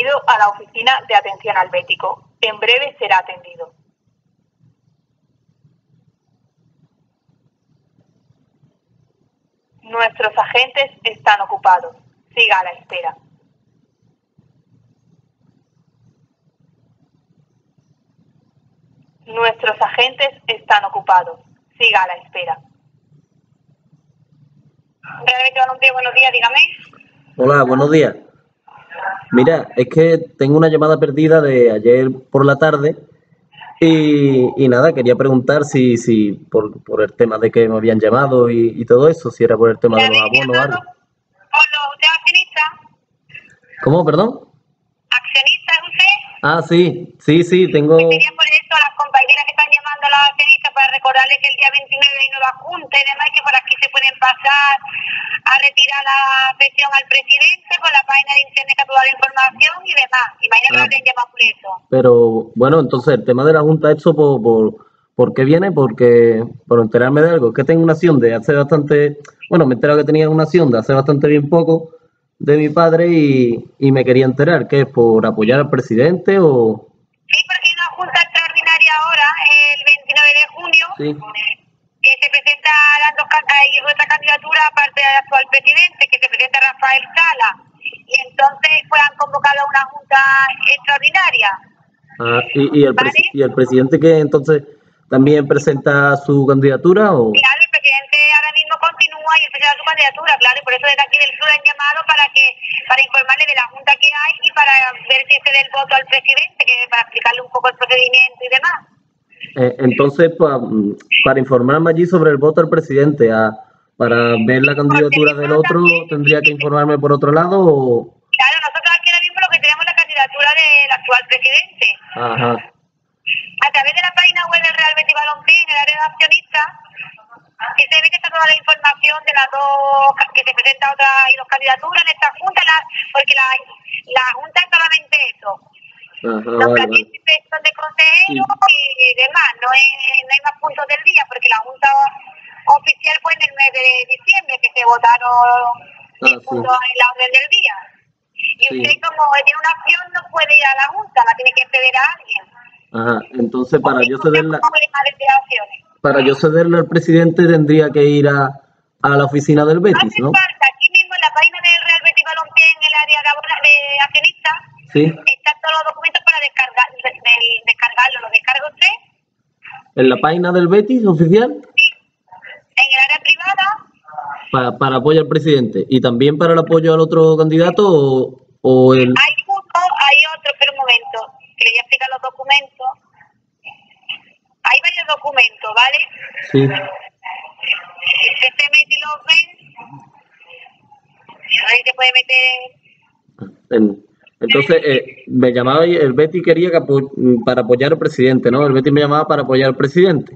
Bienvenido a la oficina de atención al bético. En breve será atendido. Nuestros agentes están ocupados. Siga a la espera. Nuestros agentes están ocupados. Siga a la espera. Buenos días, dígame. Hola, buenos días. Mira, es que tengo una llamada perdida de ayer por la tarde y nada, quería preguntar si por el tema de que me habían llamado y todo eso, si era por el tema de los abonos o algo. ¿Por los de accionista? ¿Cómo, perdón? ¿Accionista es usted? Ah, sí, tengo... Quería por eso a las compañeras que están llamando a las accionistas para recordarles que el día 29 hay nueva junta y demás, que por aquí se pueden pasar a retirar la pensión al presidente con la página de internet que ha toda la información y demás. Imagina que no te han llamado por eso. Pero bueno, entonces el tema de la junta, ¿esto por qué viene? Porque por enterarme de algo, es que tengo una acción de hace bastante... Bueno, me he enterado que tenía una acción de hace bastante bien poco de mi padre y me quería enterar, ¿qué es? ¿Por apoyar al presidente o...? Sí, porque hay una junta extraordinaria ahora, el 29 de junio, Sí. que se presenta hay otra candidatura aparte del actual presidente, que se presenta Rafael Sala. Y entonces pues han convocado una junta extraordinaria. Ah, ¿y el presidente que entonces también presenta su candidatura o...? Claro, el presidente ahora mismo continúa y presenta su candidatura, claro, y por eso desde aquí del sur han llamado para informarle de la junta que hay y para ver si se dé el voto al presidente, que para explicarle un poco el procedimiento y demás. Entonces, para informarme allí sobre el voto al presidente, para ver la candidatura del otro, ¿tendría que informarme por otro lado o...? Claro, nosotros aquí ahora mismo lo que tenemos es la candidatura del actual presidente. Ajá. A través de la página web del Real Betis Balompié, en el área de accionistas, que se ve que está toda la información de las dos, que se presenta otra y dos candidaturas en esta junta, porque la junta es solamente eso. Ajá, Los vale. partícipes son de consejeros y demás, no hay más puntos del día, porque la junta oficial fue en el mes de diciembre, que se votaron 10 puntos en la orden del día. Y usted, como tiene una acción, no puede ir a la junta, la tiene que ceder a alguien. Ajá, entonces para yo cederla, cederle al presidente tendría que ir a la oficina del Betis, ¿no? Aquí mismo en la página del Real Betis Balompié, en el área de accionistas, Sí. están todos los documentos para descargarlo. ¿Lo descarga usted? ¿En la página del Betis oficial? Sí. En el área privada. Para apoyo al presidente. ¿Y también para el apoyo al otro candidato o el...? Hay uno, hay otro, pero un momento, que le voy a explicar los documentos. Hay varios documentos, ¿vale? Sí. Usted se mete y los ve. Ahí se puede meter... Entonces, me llamaba y el Betis quería que para apoyar al presidente, ¿no? El Betis me llamaba para apoyar al presidente.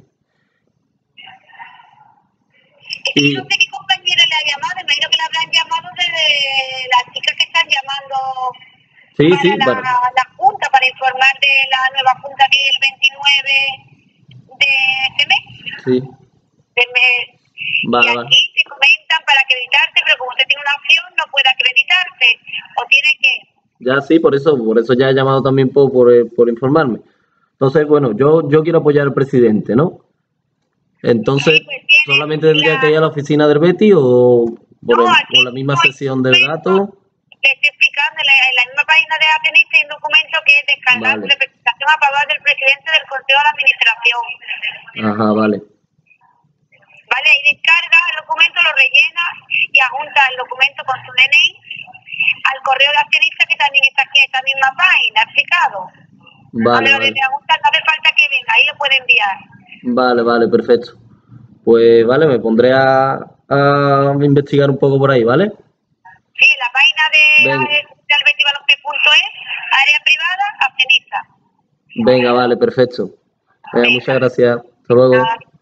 Y no sé qué compañera le ha llamado, imagino que le habrán llamado desde las chicas que están llamando para la junta, para informar de la nueva junta que es el 29 de este mes. Sí. Y aquí te comentan para acreditarse, pero como usted tiene una opción, no puede acreditarse, o tiene que... Ya sí, por eso ya he llamado también por informarme. Entonces, bueno, yo quiero apoyar al presidente, ¿no? Entonces, ¿solamente tendría que ir a la oficina del Betis o por la misma sesión del gato? Te estoy explicando, en la misma página de accionistas hay un documento que es descargar su representación a favor del presidente del Consejo de Administración. Ajá, vale. Vale, ahí descarga el documento, lo rellena y adjunta el documento con su DNI al correo de accionistas que también está aquí en esta misma página, explicado. Vale, vale. No hace falta que venga, ahí lo puede enviar. Vale, perfecto. Pues vale, me pondré a investigar un poco por ahí, ¿vale? Sí, en la página de albetibalompié.es, área privada, accionista. Venga, vale, perfecto. Muchas gracias. Hasta luego.